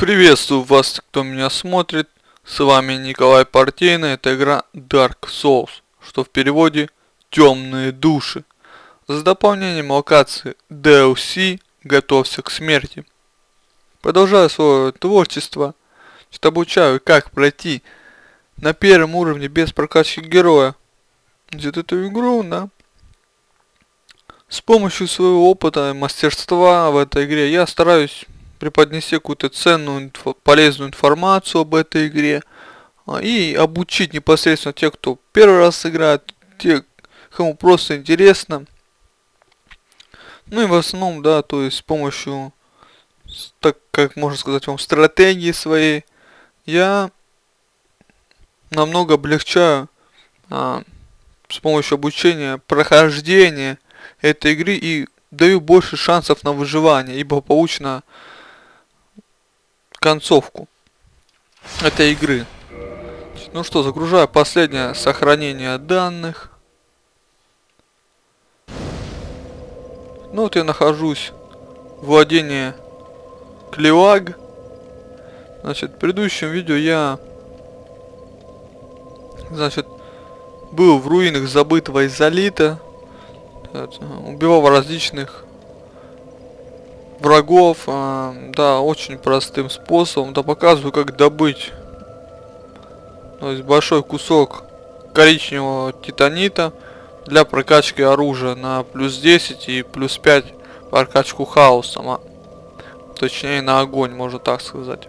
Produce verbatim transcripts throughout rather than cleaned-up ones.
Приветствую вас, кто меня смотрит. С вами Николай Партейный. Это игра Dark Souls, что в переводе Темные души. За дополнением локации ди эл си Готовься к смерти. Продолжаю свое творчество. Что обучаю, как пройти на первом уровне без прокачки героя. Где-то эту игру, да. С помощью своего опыта и мастерства в этой игре я стараюсь преподнести какую-то ценную, инфо, полезную информацию об этой игре и обучить непосредственно тех, кто первый раз играет, тех, кому просто интересно. Ну и в основном, да, то есть с помощью, так как можно сказать вам, стратегии своей, я намного облегчаю а, с помощью обучения прохождения этой игры и даю больше шансов на выживание, ибо получено концовку этой игры. Ну что, загружаю последнее сохранение данных. Ну вот я нахожусь в владении Клеваг. Значит, в предыдущем видео я, значит, был в руинах забытого Изолита, убивал различных врагов, а, да, очень простым способом. Да, показываю, как добыть, то есть большой кусок коричневого титанита для прокачки оружия на плюс десять и плюс пять прокачку хаосом, а, точнее на огонь, можно так сказать.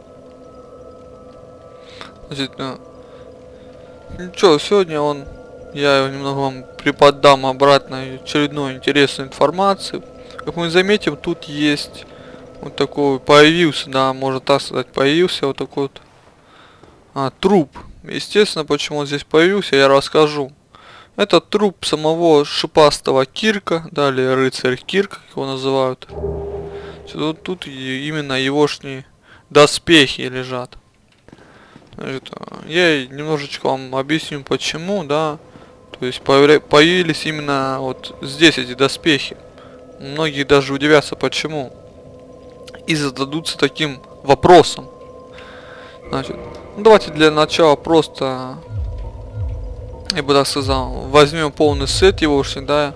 Значит, ну, ничего, сегодня он, я немного вам преподам обратно очередной интересной информации. Как мы заметим, тут есть вот такой, появился, да, можно так сказать, появился вот такой вот а, труп. Естественно, почему он здесь появился, я расскажу. Это труп самого шипастого Кирка, далее рыцарь Кирк, как его называют. Вот тут именно егошние доспехи лежат. Значит, я немножечко вам объясню почему, да. То есть появились именно вот здесь эти доспехи. Многие даже удивятся, почему. И зададутся таким вопросом. Значит, ну давайте для начала просто, я бы так сказал, возьмем полный сет его, да.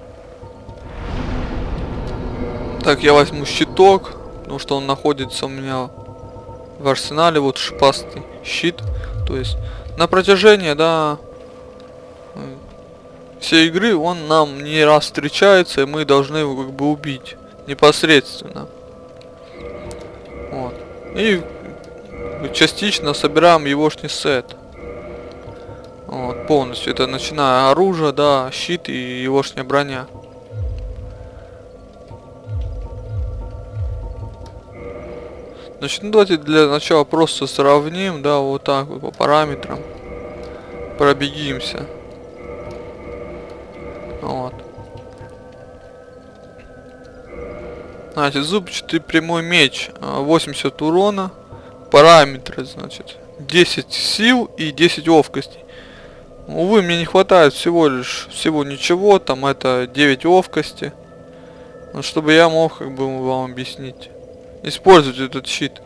Так, я возьму щиток, потому что он находится у меня в арсенале, вот шипастый щит. То есть на протяжении, да, всей игры он нам не раз встречается, и мы должны его как бы убить непосредственно. Вот. И частично собираем егошний сет. Вот, полностью. Это начиная оружие, да, щит и егошняя броня. Значит, ну давайте для начала просто сравним, да, вот так вот по параметрам. Пробегимся. Вот. Значит, зубчатый прямой меч, восемьдесят урона. Параметры, значит, десять сил и десять ловкости. Увы, мне не хватает всего лишь, всего ничего, там это девять ловкости. Но чтобы я мог, как бы, вам объяснить. Использовать этот щит.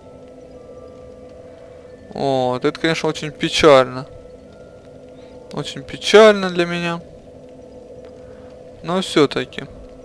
Вот, это, конечно, очень печально. Очень печально для меня. Но все-таки.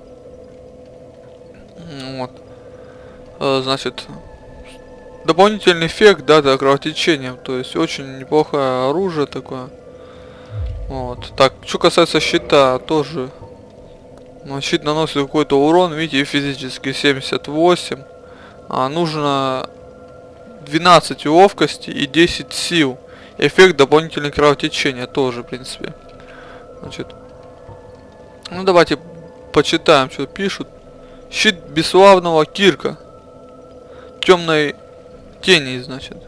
Вот. Значит, дополнительный эффект, да, до кровотечения. То есть очень неплохое оружие такое. Вот. Так, что касается щита, тоже. Ну, щит наносит какой-то урон, видите, физически семьдесят восемь. А нужно двенадцать ловкости и десять сил. Эффект дополнительного кровотечения тоже, в принципе. Значит. Ну давайте почитаем, что пишут. Щит бесславного Кирка. Темной тени, значит.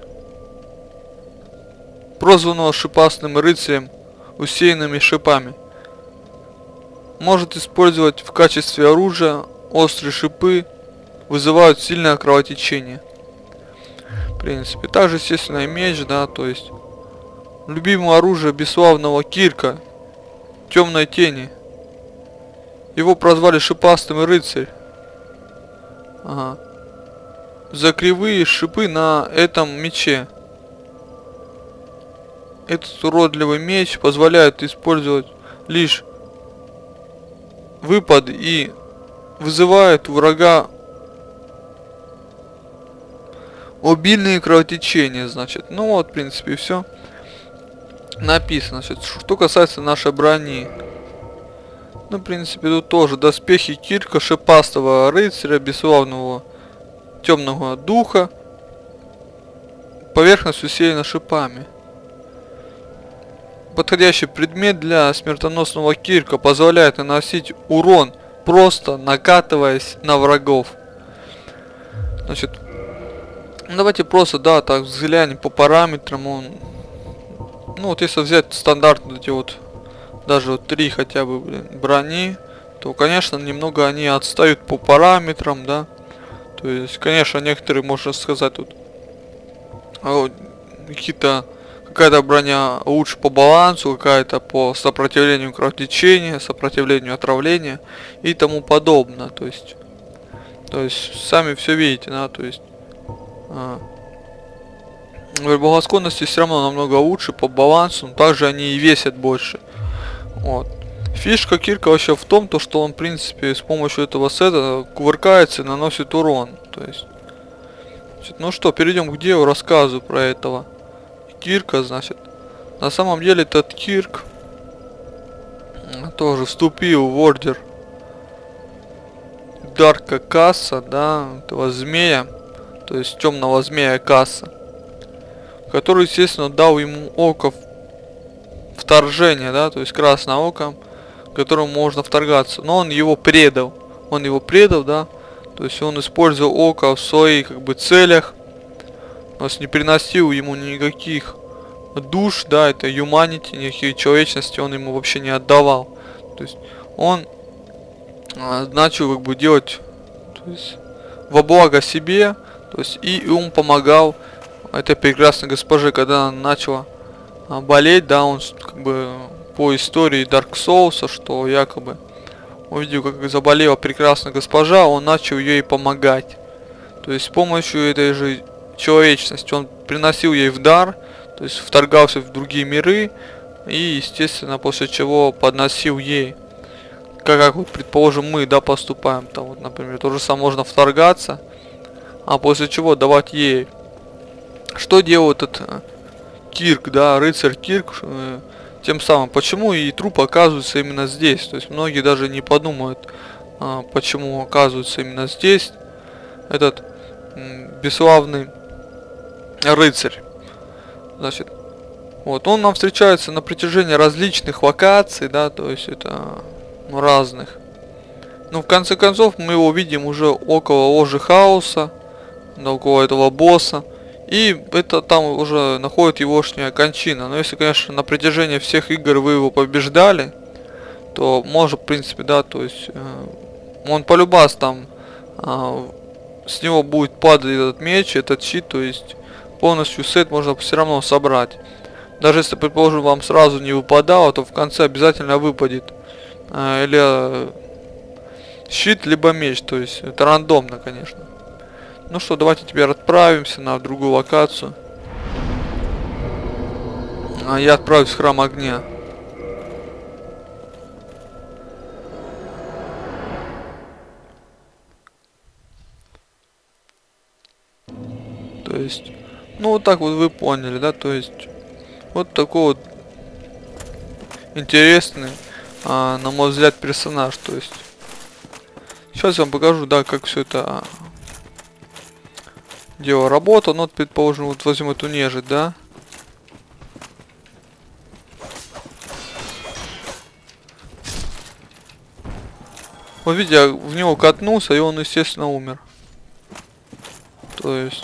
Прозванного шипастым рыцарем, усеянными шипами. Может использовать в качестве оружия. Острые шипы вызывают сильное кровотечение. В принципе. Также, естественно, и меч, да, то есть. Любимое оружие бесславного Кирка. Темной тени. Его прозвали шипастым рыцарь. Ага. за кривые шипы на этом мече. Этот уродливый меч позволяет использовать лишь выпад и вызывает у врага обильные кровотечения, значит. Ну вот, в принципе, все написано. Значит, что касается нашей брони. Ну, в принципе, тут тоже доспехи Кирка, шипастого рыцаря, бесславного темного духа. Поверхность усеяна шипами. Подходящий предмет для смертоносного Кирка позволяет наносить урон, просто накатываясь на врагов. Значит, давайте просто, да, так взглянем по параметрам. Он, ну вот если взять стандартные эти вот, даже вот три хотя бы, блин, брони, то, конечно, немного они отстают по параметрам, да. То есть, конечно, некоторые, можно сказать, тут какие-то, какая-то броня лучше по балансу, какая-то по сопротивлению кровотечения, сопротивлению отравления и тому подобное. То есть, то есть сами все видите, да, то есть а, в благосклонности все равно намного лучше по балансу, но также они и весят больше. Вот. Фишка Кирка вообще в том, то, что он, в принципе, с помощью этого сета кувыркается и наносит урон. То есть, значит, ну что, перейдем к делу, рассказу про этого Кирка, значит. На самом деле этот Кирк тоже вступил в ордер Дарка Касса, да, этого змея, то есть темного змея Касса, который, естественно, дал ему око вторжения, да, то есть красное око, к которому можно вторгаться, но он его предал, он его предал, да, то есть он использовал око в своих, как бы, целях, то есть не приносил ему никаких душ, да, это humanity, никаких человечности он ему вообще не отдавал, то есть он а, начал, как бы, делать, то есть во благо себе, то есть и он помогал этой прекрасной госпоже, когда она начала а, болеть, да, он, как бы, по истории Dark Souls, что якобы увидел, как заболела прекрасная госпожа, он начал ей помогать. То есть с помощью этой же человечности он приносил ей в дар, то есть вторгался в другие миры и, естественно, после чего подносил ей. Как, как вот, предположим, мы, да, поступаем, там вот, например, то же самое, можно вторгаться, а после чего давать ей. Что делает этот Кирк, да, рыцарь Кирк, э, тем самым, почему и труп оказывается именно здесь. То есть многие даже не подумают, а, почему оказывается именно здесь этот м, бесславный рыцарь. Значит, вот он нам встречается на протяжении различных локаций, да, то есть это, ну, разных. Ну, в конце концов, мы его видим уже около ложи хаоса, да, около этого босса. И это там уже находит егошняя кончина. Но если, конечно, на протяжении всех игр вы его побеждали, то может, в принципе, да, то есть э, он полюбас там, э, с него будет падать этот меч, этот щит, то есть полностью сет можно все равно собрать. Даже если, предположим, вам сразу не выпадало, то в конце обязательно выпадет э, или э, щит, либо меч, то есть это рандомно, конечно. Ну что, давайте теперь отправимся на другую локацию. А я отправлюсь в храм огня. То есть, ну вот так вот вы поняли, да, то есть, вот такой вот интересный, а, на мой взгляд, персонаж, то есть. Сейчас я вам покажу, да, как все это дело работало. Ну, вот, предположим, вот возьмем эту нежить, да. Вот видите, я в него катнулся, и он, естественно, умер. То есть...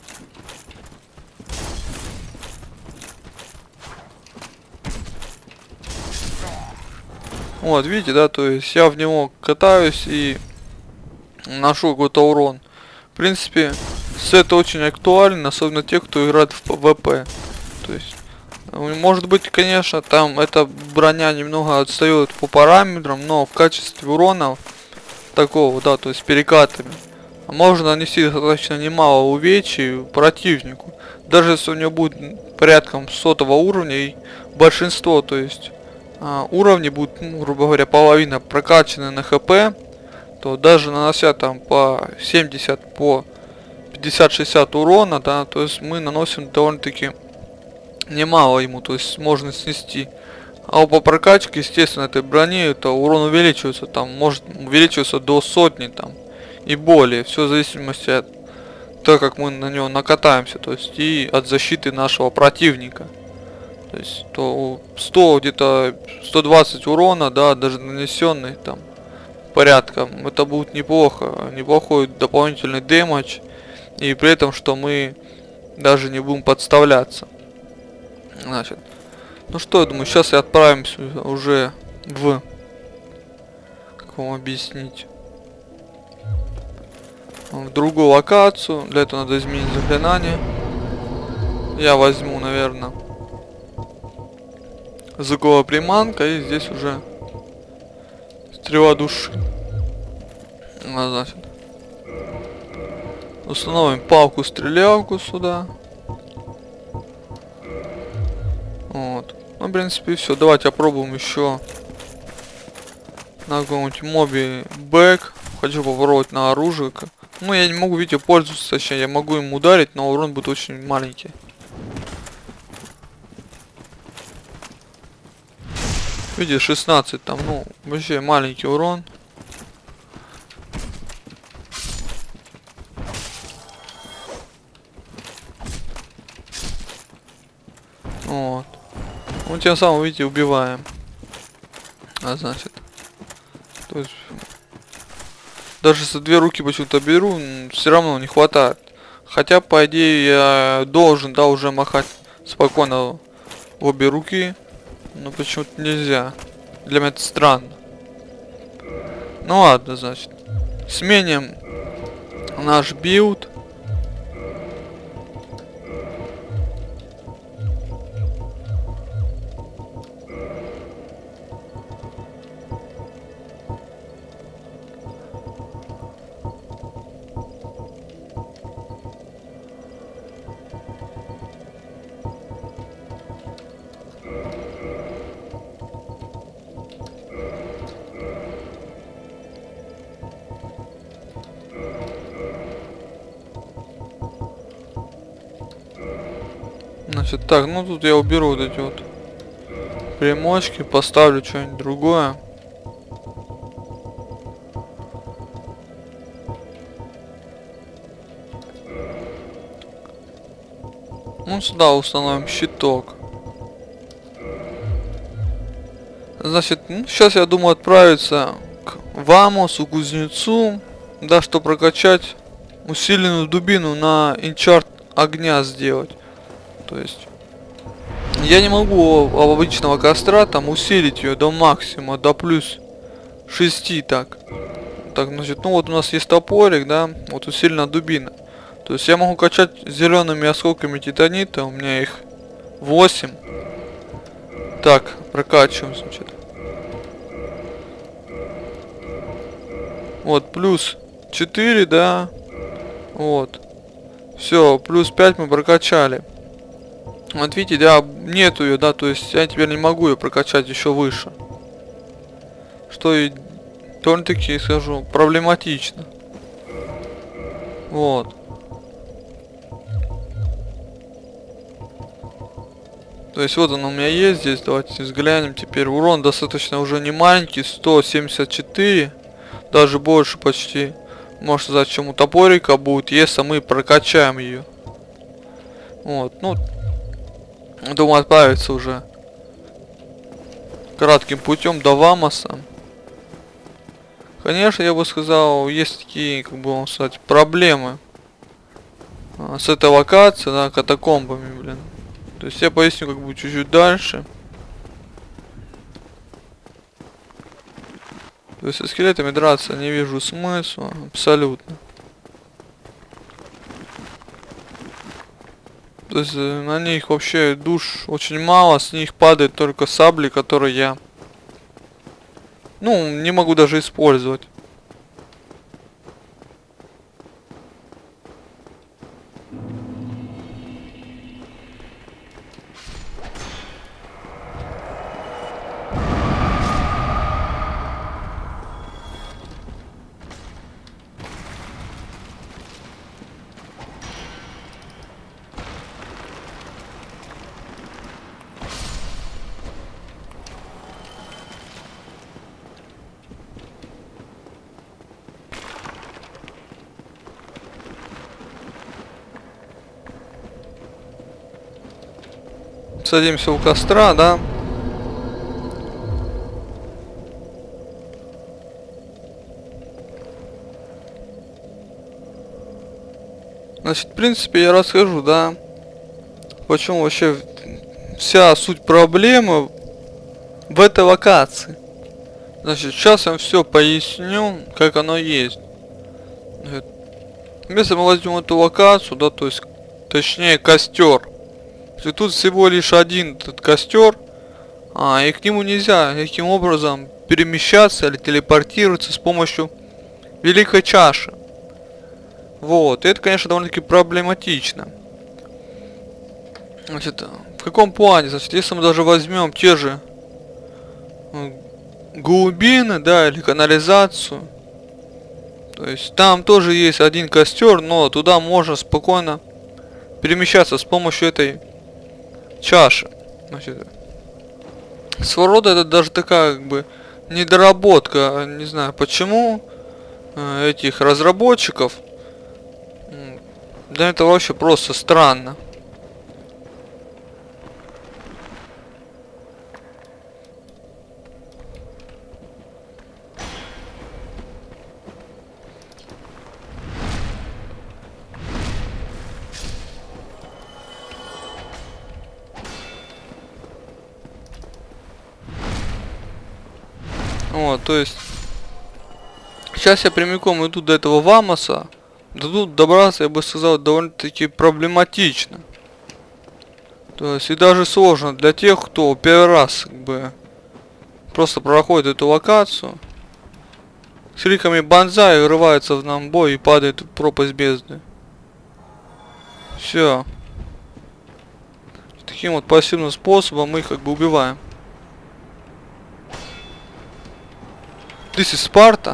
Вот, видите, да, то есть я в него катаюсь и ношу какой-то урон. В принципе, сет очень актуален, особенно те, кто играет в ПВП. То есть, может быть, конечно, там эта броня немного отстает по параметрам, но в качестве урона такого, да, то есть перекатами, можно нанести достаточно немало увечий противнику. Даже если у него будет порядком сотого уровня, и большинство, то есть а, уровни будут, ну, грубо говоря, половина прокачаны на хп, то даже нанося там по семьдесят, по пятьдесят-шестьдесят урона, да, то есть мы наносим довольно-таки немало ему, то есть можно снести. А по прокачке, естественно, этой брони, то урон увеличивается, там может увеличиваться до сотни там и более, все в зависимости от того, как мы на него накатаемся, то есть и от защиты нашего противника. То есть то сто, где-то сто двадцать урона, да, даже нанесенный там порядком, это будет неплохо, неплохой дополнительный дэмэдж, и при этом, что мы даже не будем подставляться. Значит, ну что, я думаю, сейчас и отправимся уже в, как вам объяснить, в другую локацию. Для этого надо изменить заклинание. Я возьму, наверное, языковая приманка, и здесь уже стрела души. А, значит, установим палку-стрелялку сюда. Вот. Ну, в принципе, все. Давайте опробуем еще на каком-нибудь мобе бэк. Хочу попробовать на оружие. Ну, я не могу, видите, пользоваться, точнее, я могу им ударить, но урон будет очень маленький. Видите, шестнадцать там, ну, вообще маленький урон. Вот. Мы тем самым, видите, убиваем. А значит, то есть, даже если две руки почему-то беру, все равно не хватает. Хотя, по идее, я должен, да, уже махать спокойно в обе руки. Но почему-то нельзя. Для меня это странно. Ну ладно, значит. Сменим наш билд. Значит, так, ну тут я уберу вот эти вот примочки, поставлю что-нибудь другое. Ну, сюда установим щиток. Значит, ну, сейчас я думаю отправиться к Вамосу, кузнецу, да, что прокачать усиленную дубину на инчарт огня сделать. То есть я не могу об обычного костра там усилить ее до максимума, до плюс шести так. Так, значит, ну вот у нас есть топорик, да, вот усиленная дубина. То есть я могу качать зелеными осколками титанита, у меня их восемь. Так, прокачиваем, значит. Вот, плюс четыре, да. Вот. Все, плюс пять мы прокачали. Вот видите, да, нету ее, да, то есть я теперь не могу ее прокачать еще выше. Что и довольно-таки, скажу, проблематично. Вот. То есть вот он у меня есть здесь, давайте взглянем теперь. Урон достаточно уже не маленький, сто семьдесят четыре, даже больше почти. Может сказать, чем у топорика будет, если мы прокачаем ее. Вот, ну... Думаю, отправиться уже кратким путем до Вамоса. Конечно, я бы сказал, есть такие, как бы вам сказать, проблемы а, с этой локацией, да, катакомбами, блин. То есть я поясню как бы чуть-чуть дальше. То есть со скелетами драться не вижу смысла абсолютно. То есть на них вообще душ очень мало, с них падает только сабли, которые я, ну, не могу даже использовать. Садимся у костра, да. Значит, в принципе, я расскажу, да, почему вообще вся суть проблемы в этой локации. Значит, сейчас я вам все поясню, как оно есть. Значит, если мы возьмем эту локацию, да, то есть, точнее, костер. Тут всего лишь один этот костер, а, и к нему нельзя никаким образом перемещаться или телепортироваться с помощью великой чаши. Вот, и это, конечно, довольно-таки проблематично. Значит, в каком плане? Значит, если мы даже возьмем те же глубины, да, или канализацию, то есть там тоже есть один костер, но туда можно спокойно перемещаться с помощью этой чаши. Значит, своего рода это даже такая, как бы, недоработка, не знаю почему, этих разработчиков. Да это вообще просто странно. Вот, то есть сейчас я прямиком иду до этого Вамоса. Да тут добраться, я бы сказал, довольно-таки проблематично. То есть и даже сложно для тех, кто первый раз, как бы, просто проходит эту локацию. С криками банзай врывается в нам бой и падает в пропасть бездны. Все. Таким вот пассивным способом мы их как бы убиваем. This is Sparta.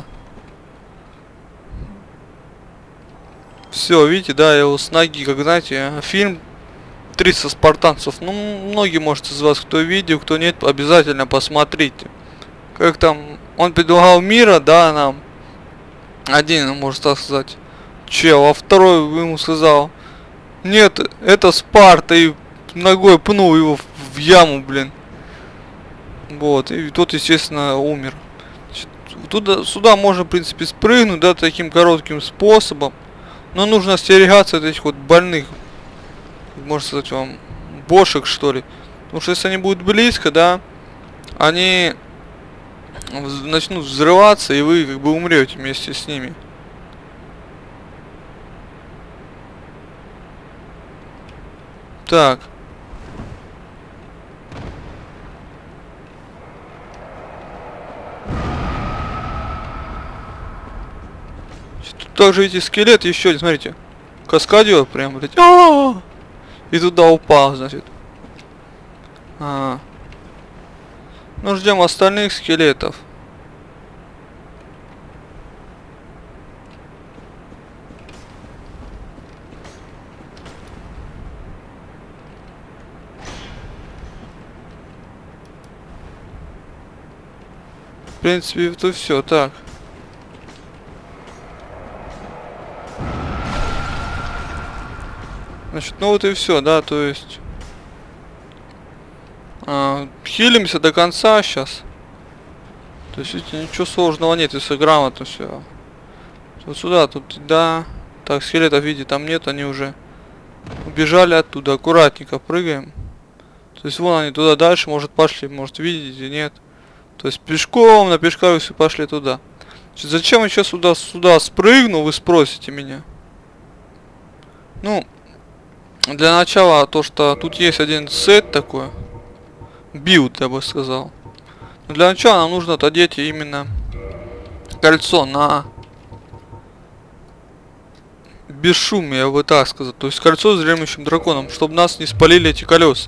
Все, видите, да, я его с ноги, как знаете, фильм триста спартанцев. Ну, многие, может, из вас, кто видел, кто нет, обязательно посмотрите. Как там, он предлагал мира, да, нам. Один, может так сказать, чел, а второй ему сказал, нет, это Спарта, и ногой пнул его в яму, блин. Вот, и тот, естественно, умер. Туда, сюда можно, в принципе, спрыгнуть, да, таким коротким способом. Но нужно остерегаться от этих вот больных, можно сказать вам, бошек, что ли. Потому что если они будут близко, да, они начнут взрываться, и вы как бы умрете вместе с ними. Так. Также эти скелеты еще, смотрите, каскадер прям, блядь, а-а-а! И туда упал, значит. А -а -а. Ну, ждем остальных скелетов. В принципе, это все так. Значит, ну вот и все, да, то есть а, хилимся до конца сейчас. То есть, видите, ничего сложного нет, если грамотно все. Вот сюда, тут, да. Так, скелетов, видите, там нет, они уже убежали оттуда. Аккуратненько прыгаем. То есть, вон они туда дальше, может, пошли, может, видите, нет. То есть, пешком, на пешках все пошли туда. Значит, зачем я сейчас сюда, сюда спрыгну, вы спросите меня. Ну, для начала, то, что тут есть один сет такой. Билд, я бы сказал. Но для начала нам нужно одеть именно кольцо на бесшумие, я бы так сказал. То есть кольцо с дремлющим драконом, чтобы нас не спалили эти колеса.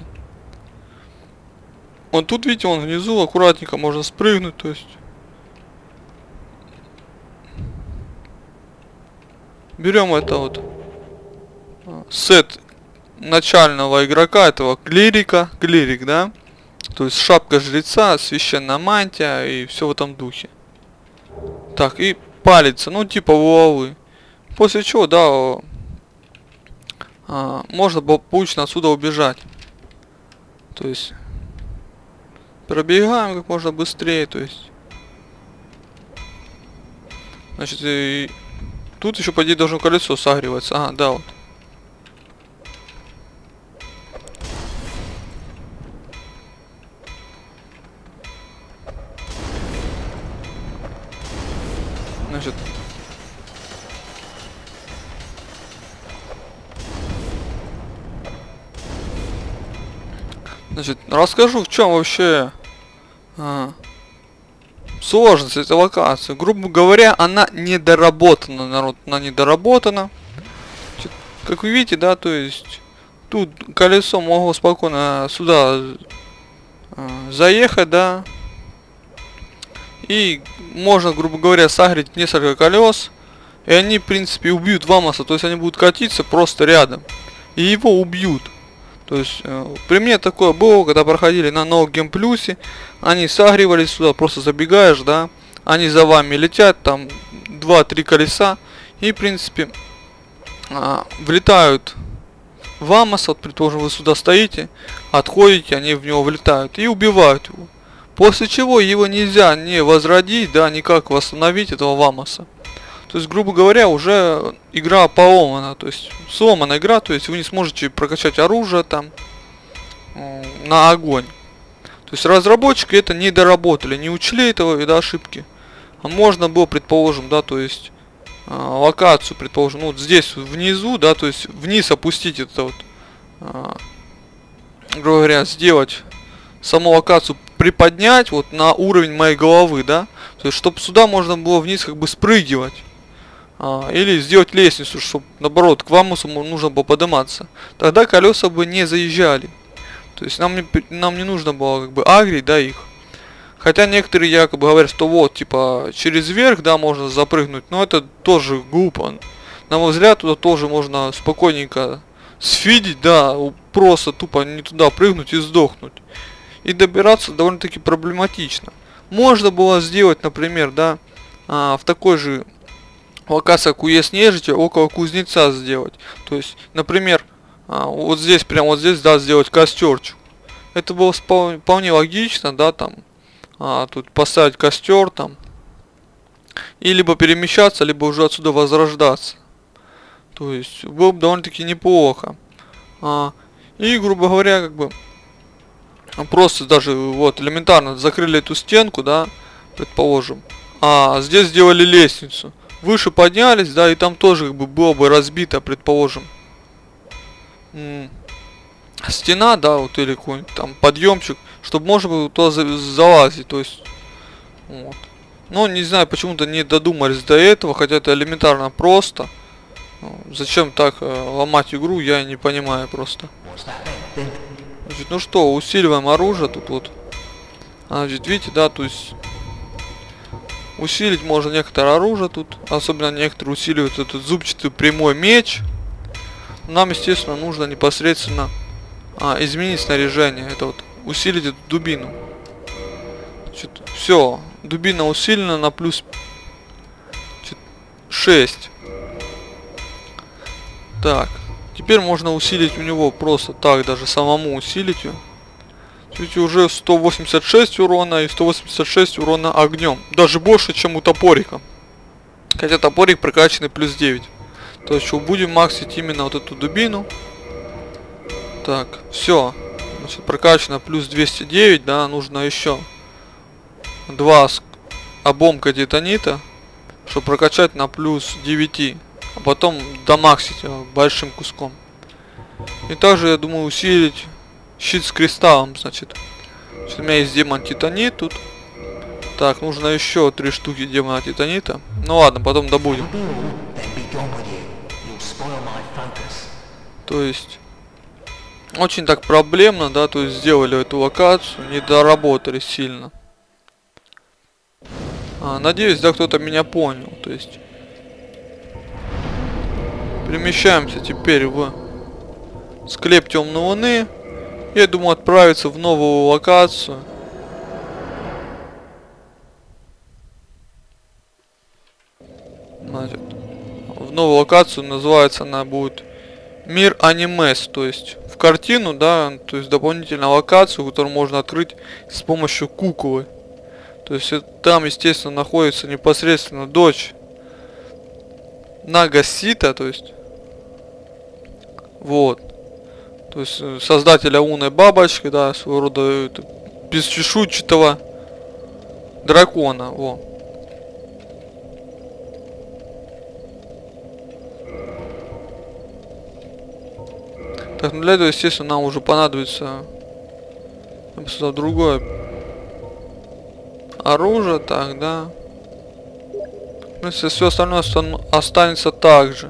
Вот тут, видите, он внизу, аккуратненько можно спрыгнуть, то есть. Берем это вот сет начального игрока, этого клирика, клирик, да, то есть шапка жреца, священная мантия и все в этом духе. Так, и палец, ну типа вуалы. После чего, да, а, можно благополучно отсюда убежать. То есть пробегаем как можно быстрее, то есть. Значит, и тут еще по идее должно колесо согреваться. Ага, да, вот. Значит, значит, расскажу, в чем вообще а, сложность этой локации. Грубо говоря, она недоработана, народ, она недоработана. Значит, как вы видите, да, то есть тут колесо могло спокойно сюда а, заехать, да. И можно, грубо говоря, согреть несколько колес. И они, в принципе, убьют Вамоса. То есть они будут катиться просто рядом. И его убьют. То есть э, при мне такое было, когда проходили на No Game Plus. Они согревались сюда, просто забегаешь, да. Они за вами летят, там два-три колеса. И, в принципе, э, влетают в Вамоса. Вот, предположим, вы сюда стоите, отходите, они в него влетают и убивают его. После чего его нельзя не возродить, да, никак восстановить этого Вамоса. То есть, грубо говоря, уже игра поломана, то есть сломана игра, то есть вы не сможете прокачать оружие там э, на огонь. То есть разработчики это не доработали, не учли этого вида ошибки. А можно было, предположим, да, то есть э, локацию, предположим, ну, вот здесь внизу, да, то есть вниз опустить это вот, э, грубо говоря, сделать саму локацию, приподнять вот на уровень моей головы, да, то есть чтобы сюда можно было вниз как бы спрыгивать, а, или сделать лестницу, чтобы наоборот к Вамосу нужно было подниматься, тогда колеса бы не заезжали, то есть нам не, нам не нужно было как бы агрить, да, их, хотя некоторые якобы говорят, что вот типа через верх, да, можно запрыгнуть, но это тоже глупо, на мой взгляд, туда тоже можно спокойненько сфидить, да, просто тупо не туда прыгнуть и сдохнуть. И добираться довольно-таки проблематично. Можно было сделать, например, да, а, в такой же локации, как у Е С нежити, около кузнеца сделать. То есть, например, а, вот здесь, прямо вот здесь, да, сделать костерчик. Это было вполне, вполне логично, да, там, а, тут поставить костер, там, и либо перемещаться, либо уже отсюда возрождаться. То есть, было бы довольно-таки неплохо. А, и, грубо говоря, как бы, просто даже вот элементарно закрыли эту стенку, да, предположим, а здесь сделали лестницу, выше поднялись, да, и там тоже как бы было бы разбито, предположим, стена, да, вот, или какой-нибудь там подъемчик, чтобы можно было туда залазить, то есть вот. Но не знаю, почему-то не додумались до этого, хотя это элементарно просто. Зачем так э, ломать игру, я не понимаю просто. Значит, ну что, усиливаем оружие тут вот. Значит, видите, да, то есть усилить можно некоторое оружие тут. Особенно некоторые усиливают этот зубчатый прямой меч. Нам, естественно, нужно непосредственно а, изменить снаряжение. Это вот усилить эту дубину. Все, дубина усилена на плюс шесть. Так. Теперь можно усилить у него просто так, даже самому усилить ее. Видите, уже сто восемьдесят шесть урона и сто восемьдесят шесть урона огнем. Даже больше, чем у топорика. Хотя топорик прокачанный плюс девять. То есть, что будем максить именно вот эту дубину. Так, все. Значит, прокачано плюс двести девять, да, нужно еще два обломка титанита, чтобы прокачать на плюс девять. А потом домаксить его большим куском. И также, я думаю, усилить щит с кристаллом, значит. Значит, у меня есть демон титанит тут. Так, нужно еще три штуки демона титанита. Ну ладно, потом добудем. То есть, очень так проблемно, да, то есть сделали эту локацию, не доработали сильно. А, надеюсь, да, кто-то меня понял, то есть... Перемещаемся теперь в склеп темной луны. Я думаю отправиться в новую локацию. Значит, в новую локацию называется она будет Мир Анимес. То есть в картину, да, то есть дополнительную локацию, которую можно открыть с помощью куклы. То есть там, естественно, находится непосредственно дочь Нагасита, то есть вот, то есть создателя Уны Бабочки, да, своего рода это, бесчешуйчатого дракона, во. Так, ну для этого, естественно, нам уже понадобится, я бы сказал, другое оружие, так, да. Ну, если все остальное останется так же.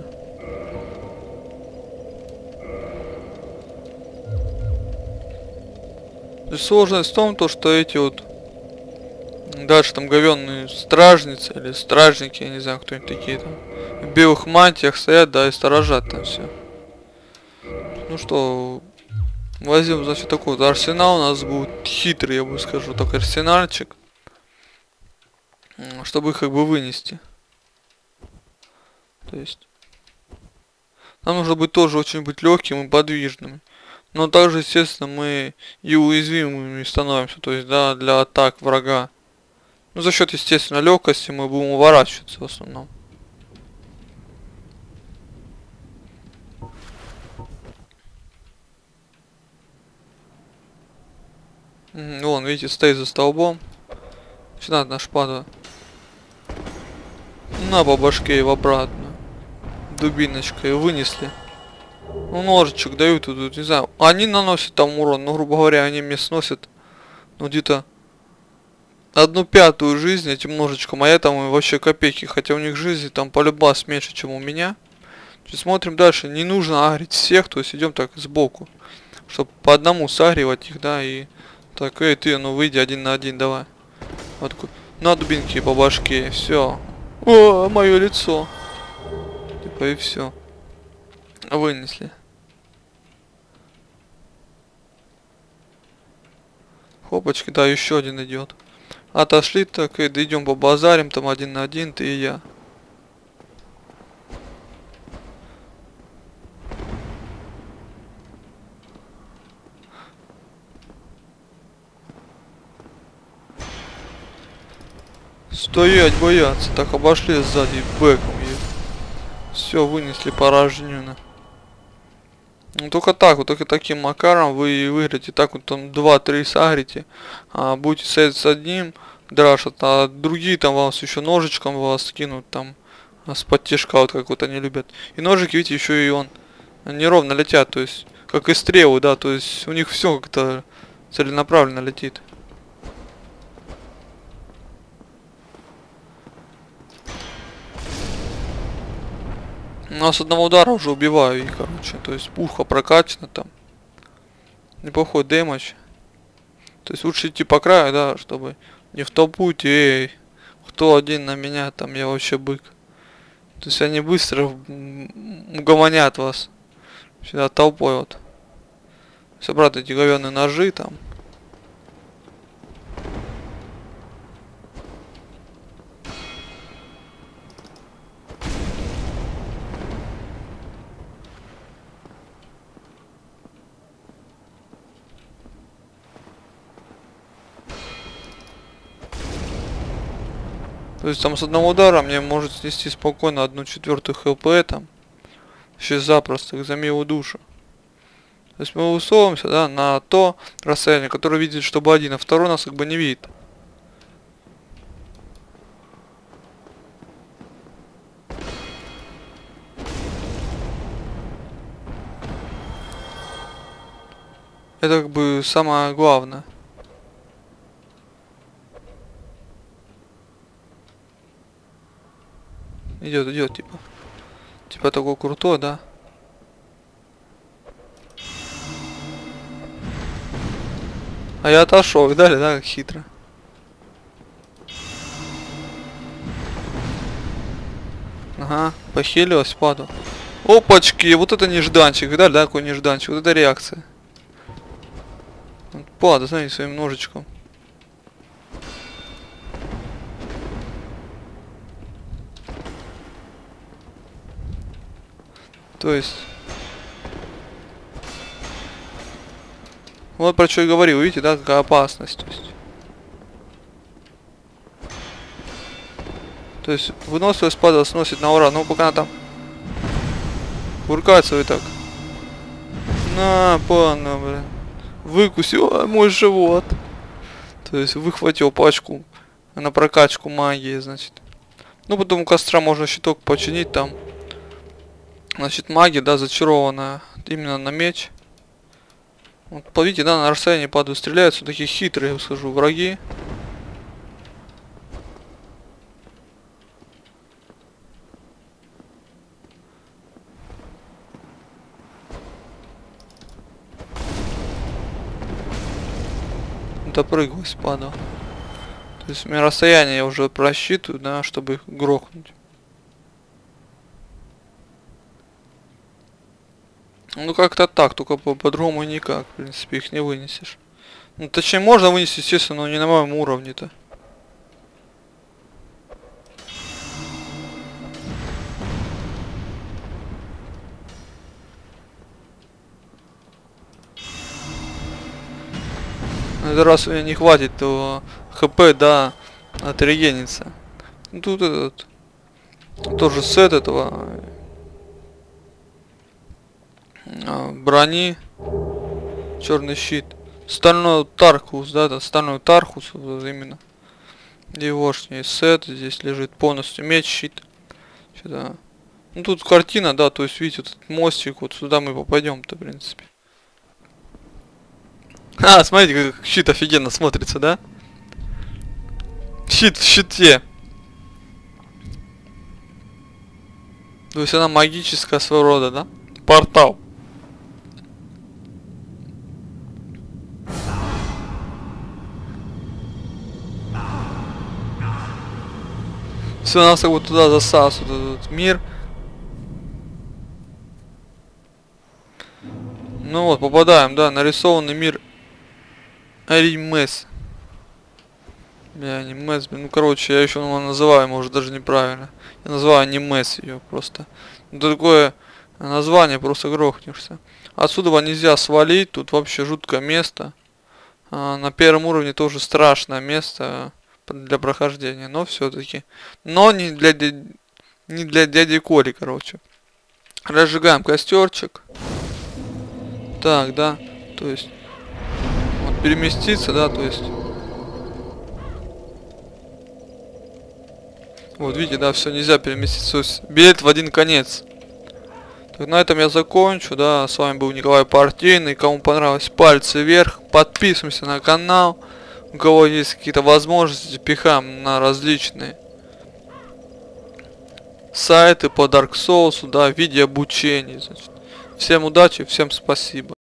То есть сложность в том, то, что эти вот дальше там говенные стражницы или стражники, я не знаю, кто-нибудь такие там, в белых мантиях стоят, да, и сторожат там все. Ну что, возьмем, значит, такой вот арсенал, у нас будет хитрый, я бы скажу, такой арсенальчик, чтобы их как бы вынести. То есть нам нужно быть тоже очень быть легким и подвижным. Но также, естественно, мы и уязвимыми становимся, то есть, да, для атак врага. Ну, за счет, естественно, легкости мы будем уворачиваться в основном. Вон, видите, стоит за столбом. Сюда на шпаду. На по башке его обратно. Дубиночкой вынесли. Ну, ножичек дают тут, тут, не знаю. Они наносят там урон, но, грубо говоря, они мне сносят, ну, где-то одну пятую жизнь этим ножичком, а я там вообще копейки. Хотя у них жизни там полюбас меньше, чем у меня. Смотрим дальше. Не нужно агрить всех, то есть идем так сбоку. Чтобы по одному сагривать их, да, и... Так, эй, ты, ну выйди один на один, давай. Вот такой. На дубинки по башке, все. О, мое лицо. Типа и все. Вынесли. Хопочки, да, еще один идет. Отошли, так, и идем по базарим, там один на один, ты и я. Стоять, бояться. Так, обошли сзади, бэком едет. Все, вынесли порожнено. Ну, только так, вот только таким макаром вы выиграете. Так вот там два-три сагрите. А, будете стоять с одним, драшат, а другие там вас еще ножичком вас кинут там. С подтяжка, вот как вот они любят. И ножики, видите, еще и он неровно летят, то есть, как и стрелы, да, то есть у них все как-то целенаправленно летит. Но с одного удара уже убиваю их, короче. То есть пушка прокачана там. Неплохой дэмэдж. То есть лучше идти по краю, да, чтобы не в толпу идти, эй, кто один на меня, там я вообще бык. То есть они быстро угомонят вас. Всегда толпой вот. Собрать эти говёные ножи там. То есть там с одного удара мне может снести спокойно одну четвертую хп там. Еще запросто, их за милую душу. То есть мы условимся, да, на то расстояние, которое видит, чтобы один, а второй нас как бы не видит. Это как бы самое главное. Идет, идет, типа. Типа такой крутой, да? А я отошел, видали, да, как хитро. Ага, похилилась, падал. Опачки, вот это нежданчик, видали, да, какой нежданчик, вот это реакция. Падал, смотрите, своим ножичком. То есть... Вот про что я говорил, видите, да, какая опасность. То есть, то есть выносливость падала, сносит на ура. Ну, пока она там куркается, вы так. На, пана, блин. Выкусил а, мой живот. То есть выхватил пачку на прокачку магии, значит. Ну, потом у костра можно щиток починить там. Значит, магия, да, зачарованная именно на меч. Вот, видите, да, на расстоянии падают, стреляются, такие хитрые, я скажу, враги. Допрыгиваюсь, падал. То есть мне расстояние я уже просчитываю, да, чтобы их грохнуть. Ну как-то так, только по-другому никак, в принципе, их не вынесешь. Ну точнее можно вынести, естественно, но не на моем уровне-то. Это раз у меня не хватит, то хп, да, отрегенится. Ну, тут этот тоже сет этого а, брони, черный щит, стальной Тархус, да, это стальной Тархус вот именно. Егошний сет здесь лежит полностью меч, щит. Что-то. Ну тут картина, да, то есть видите, вот этот мостик, вот сюда мы попадем-то, в принципе. А, смотрите, как щит офигенно смотрится, да? Щит в щите. То есть она магическая своего рода, да? Портал. Все, нас как бы туда засасывает этот мир. Ну вот, попадаем, да, нарисованный мир Аримес. Бля, анимес, ну короче, я еще его называю, может даже неправильно. Я называю анимес ее просто. Ну, такое название, просто грохнешься. Отсюда нельзя свалить, тут вообще жуткое место. А, на первом уровне тоже страшное место для прохождения, но все-таки. Но не для, не для дяди Коли, короче. Разжигаем костерчик. Так, да, то есть вот переместиться, да, то есть вот видите, да, все нельзя переместиться, то есть билет в один конец. Так, на этом я закончу, да, с вами был Николай Партийный, кому понравилось, пальцы вверх, подписываемся на канал, у кого есть какие-то возможности, пихаем на различные сайты по Dark Souls, да, в виде обучения, значит. Всем удачи, всем спасибо.